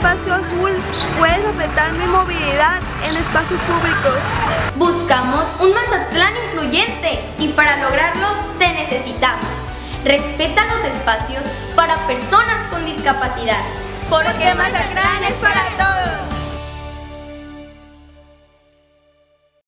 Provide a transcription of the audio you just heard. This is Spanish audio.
espacio azul puedes afectar mi movilidad en espacios públicos. Buscamos un Mazatlán incluyente y para lograrlo te necesitamos. Respeta los espacios para personas con discapacidad. Porque Mazatlán es para todos.